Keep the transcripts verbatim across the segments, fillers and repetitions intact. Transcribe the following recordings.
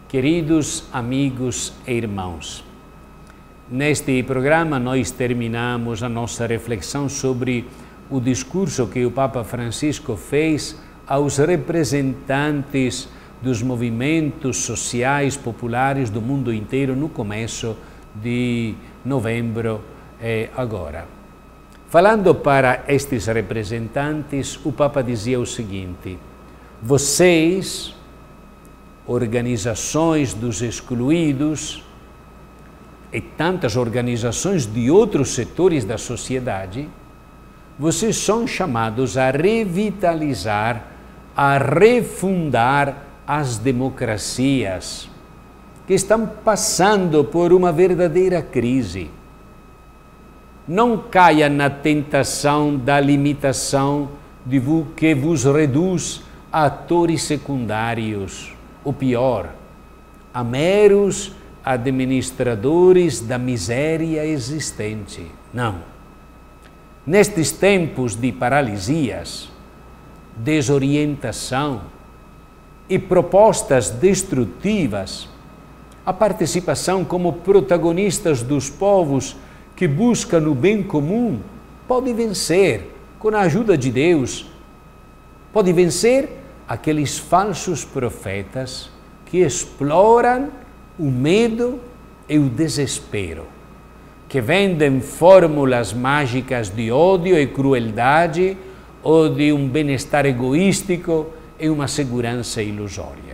Queridos amigos e irmãos, neste programa nós terminamos a nossa reflexão sobre o discurso que o Papa Francisco fez aos representantes dos movimentos sociais populares do mundo inteiro no começo de novembro eh, agora. Falando para estes representantes, o Papa dizia o seguinte: vocês, organizações dos excluídos e tantas organizações de outros setores da sociedade, vocês são chamados a revitalizar, a refundar as democracias que estão passando por uma verdadeira crise. Não caia na tentação da limitação de que vos reduz a atores secundários, ou pior, a meros administradores da miséria existente. Não. Nestes tempos de paralisias, desorientação e propostas destrutivas, a participação como protagonistas dos povos que buscam o bem comum pode vencer, com a ajuda de Deus, pode vencer aqueles falsos profetas que exploram o medo e o desespero, que vendem fórmulas mágicas de ódio e crueldade ou de um bem-estar egoístico e uma segurança ilusória.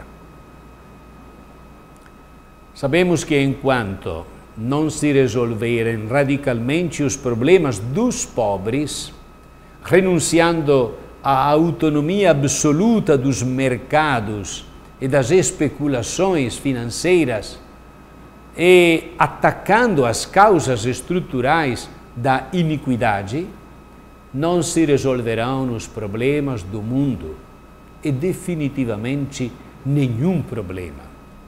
Sabemos que enquanto não se resolverem radicalmente os problemas dos pobres, renunciando à autonomia absoluta dos mercados e das especulações financeiras e atacando as causas estruturais da iniquidade, não se resolverão os problemas do mundo e definitivamente nenhum problema.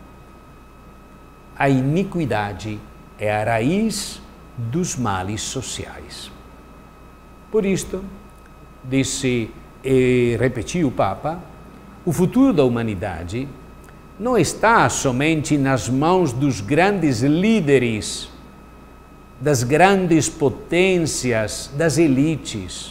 A iniquidade é a raiz dos males sociais. Por isto, disse e repetiu o Papa, o futuro da humanidade não está somente nas mãos dos grandes líderes, das grandes potências, das elites.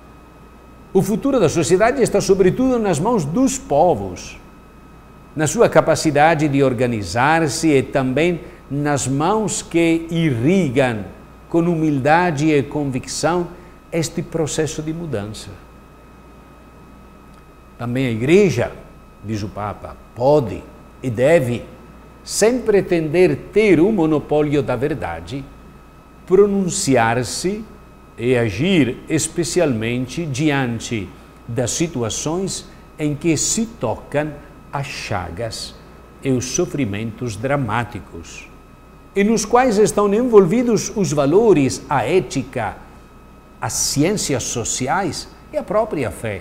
O futuro da sociedade está sobretudo nas mãos dos povos, na sua capacidade de organizar-se e também nas mãos que irrigam com humildade e convicção este processo de mudança. Também a Igreja, diz o Papa, pode e deve, sem pretender ter o monopólio da verdade, pronunciar-se e agir especialmente diante das situações em que se tocam as chagas e os sofrimentos dramáticos, e nos quais estão envolvidos os valores, a ética, as ciências sociais e a própria fé.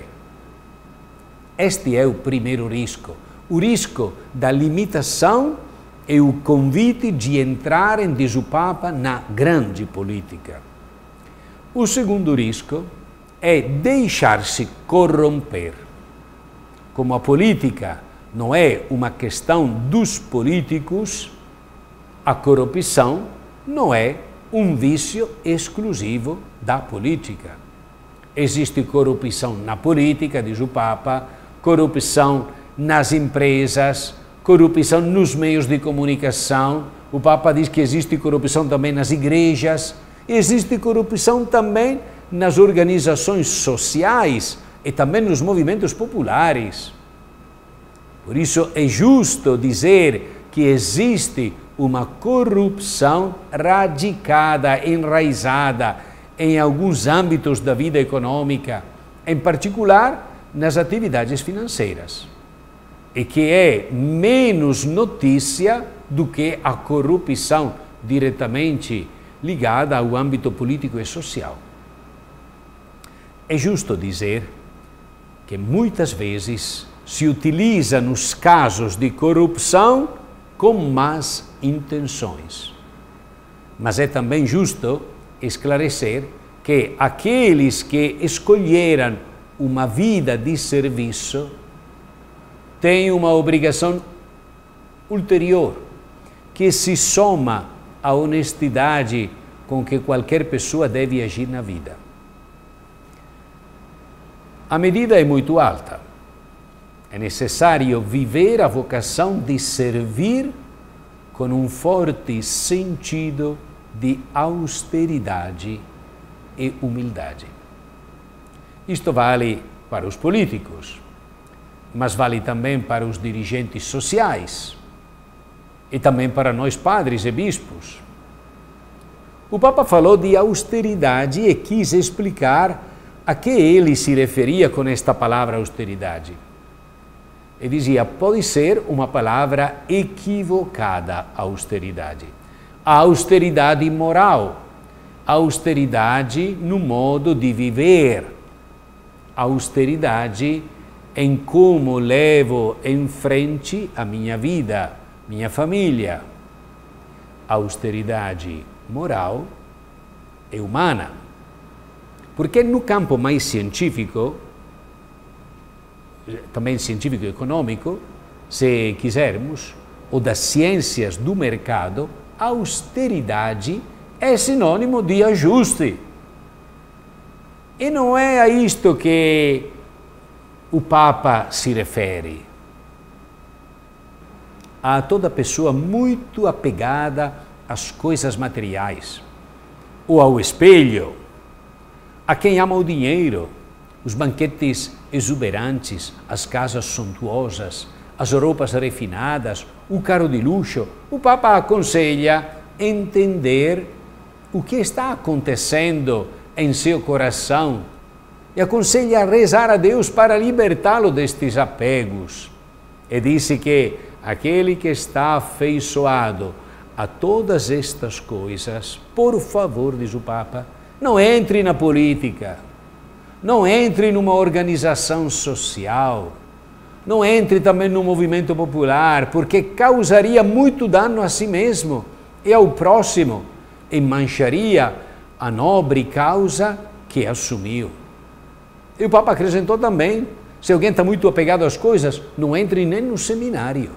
Este é o primeiro risco, o risco da limitação e o convite de entrarem, diz o Papa, na grande política. O segundo risco é deixar-se corromper. Como a política não é uma questão dos políticos, a corrupção não é um vício exclusivo da política. Existe corrupção na política, diz o Papa, corrupção nas empresas, corrupção nos meios de comunicação. O Papa diz que existe corrupção também nas igrejas, existe corrupção também nas organizações sociais e também nos movimentos populares. Por isso é justo dizer que existe uma corrupção radicada, enraizada em alguns âmbitos da vida econômica, em particular nas atividades financeiras, e que é menos notícia do que a corrupção diretamente ligada ao âmbito político e social. É justo dizer que muitas vezes se utiliza nos casos de corrupção com más intenções. Mas é também justo esclarecer que aqueles que escolheram uma vida de serviço têm uma obrigação ulterior, que se soma à honestidade com que qualquer pessoa deve agir na vida. A medida é muito alta. É necessário viver a vocação de servir com um forte sentido de austeridade e humildade. Isto vale para os políticos, mas vale também para os dirigentes sociais e também para nós padres e bispos. O Papa falou de austeridade e quis explicar a que ele se referia com esta palavra austeridade. E dizia, pode ser uma palavra equivocada, austeridade. A austeridade moral, a austeridade no modo de viver, a austeridade em como levo em frente a minha vida, minha família. A austeridade moral e humana. Porque no campo mais científico, também científico e econômico, se quisermos, ou das ciências do mercado, a austeridade é sinônimo de ajuste. E não é a isto que o Papa se refere. A toda pessoa muito apegada às coisas materiais, ou ao espelho, a quem ama o dinheiro, os banquetes exuberantes, as casas suntuosas, as roupas refinadas, o carro de luxo, o Papa aconselha entender o que está acontecendo em seu coração e aconselha rezar a Deus para libertá-lo destes apegos. E disse que aquele que está afeiçoado a todas estas coisas, por favor, diz o Papa, não entre na política, não entre numa organização social, não entre também no movimento popular, porque causaria muito dano a si mesmo e ao próximo e mancharia a nobre causa que assumiu. E o Papa acrescentou também, se alguém está muito apegado às coisas, não entre nem no seminário.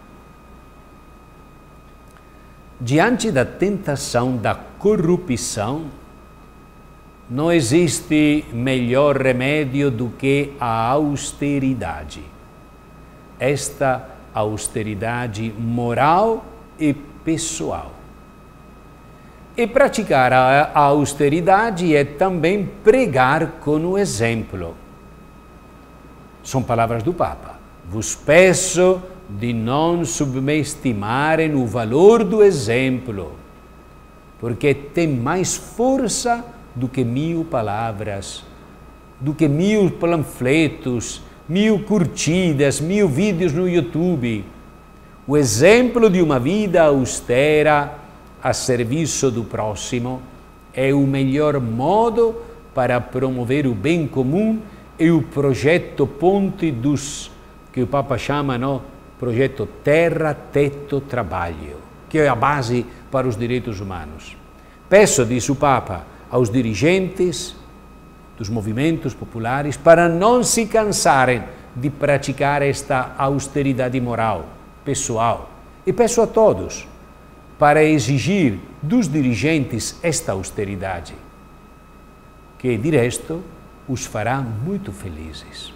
Diante da tentação da corrupção, não existe melhor remédio do que a austeridade. Esta austeridade moral e pessoal. E praticar a austeridade é também pregar com o exemplo. São palavras do Papa. Vos peço de não subestimarem o valor do exemplo, porque tem mais força do que mil palavras, do que mil panfletos, mil curtidas, mil vídeos no YouTube. O exemplo de uma vida austera a serviço do próximo é o melhor modo para promover o bem comum e o projeto Ponte dos, que o Papa chama, no, projeto Terra, Teto, Trabalho, que é a base para os direitos humanos. Peço, diz o Papa, aos dirigentes dos movimentos populares para não se cansarem de praticar esta austeridade moral, pessoal. E peço a todos para exigir dos dirigentes esta austeridade, que, de resto, os fará muito felizes.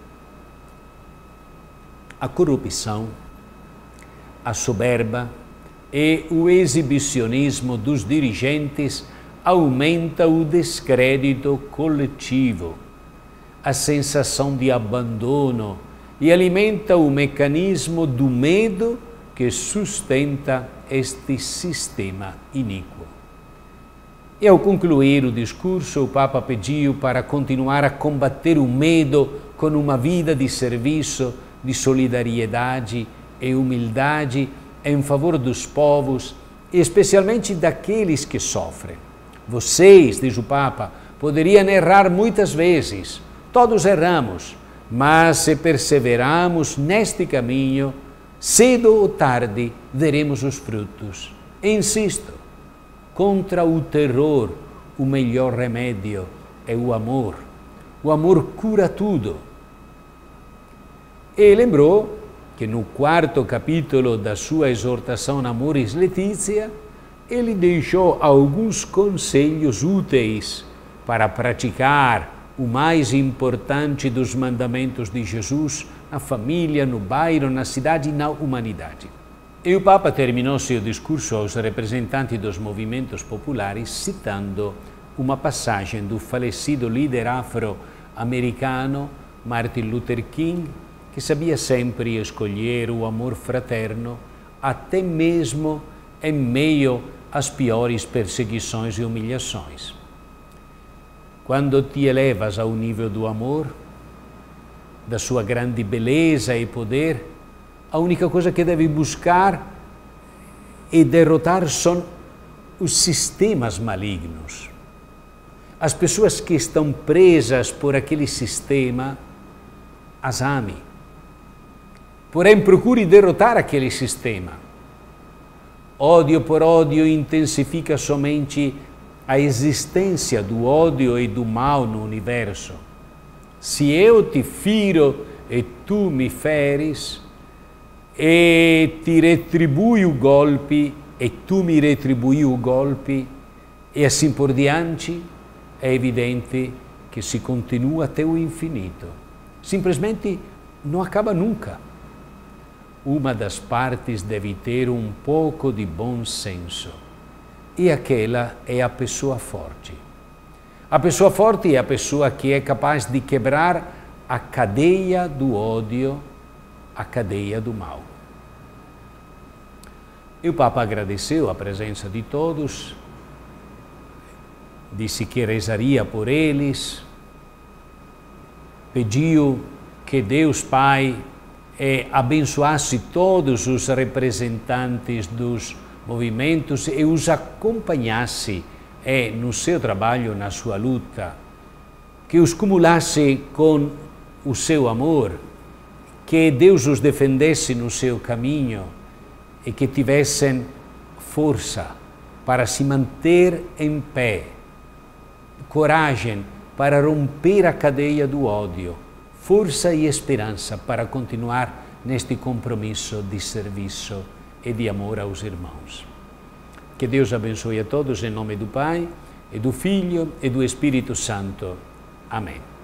A corrupção, a soberba e o exibicionismo dos dirigentes aumenta o descrédito coletivo, a sensação de abandono e alimenta o mecanismo do medo que sustenta este sistema iníquo. E ao concluir o discurso, o Papa pediu para continuar a combater o medo com uma vida de serviço, de solidariedade e humildade em favor dos povos, especialmente daqueles que sofrem. Vocês, diz o Papa, poderiam errar muitas vezes, todos erramos, mas se perseverarmos neste caminho, cedo ou tarde veremos os frutos. E insisto, contra o terror, o melhor remédio é o amor. O amor cura tudo. E lembrou que no quarto capítulo da sua exortação Amoris Laetitia, ele deixou alguns conselhos úteis para praticar o mais importante dos mandamentos de Jesus na família, no bairro, na cidade e na humanidade. E o Papa terminou seu discurso aos representantes dos movimentos populares citando uma passagem do falecido líder afro-americano Martin Luther King, que sabia sempre escolher o amor fraterno, até mesmo em meio às piores perseguições e humilhações. Quando te elevas ao nível do amor, da sua grande beleza e poder, a única coisa que deve buscar e derrotar são os sistemas malignos. As pessoas que estão presas por aquele sistema, as ame. Porém, procure derrotar aquele sistema. Ódio por ódio intensifica somente a existência do ódio e do mal no universo. Se eu te firo e tu me feres, e ti retribui o golpe, e tu mi retribui o golpe, e assim por diante, é evidente que se continua até o infinito. Simplesmente não acaba nunca. Uma das partes deve ter um pouco de bom senso, e aquela é a pessoa forte. A pessoa forte é a pessoa que é capaz de quebrar a cadeia do ódio, a cadeia do mal. E o Papa agradeceu a presença de todos, disse que rezaria por eles, pediu que Deus Pai eh, abençoasse todos os representantes dos movimentos e os acompanhasse eh, no seu trabalho, na sua luta, que os cumulasse com o seu amor, que Deus os defendesse no seu caminho e que tivessem força para se manter em pé, coragem para romper a cadeia do ódio, força e esperança para continuar neste compromisso de serviço e de amor aos irmãos. Que Deus abençoe a todos em nome do Pai, e do Filho e do Espírito Santo. Amém.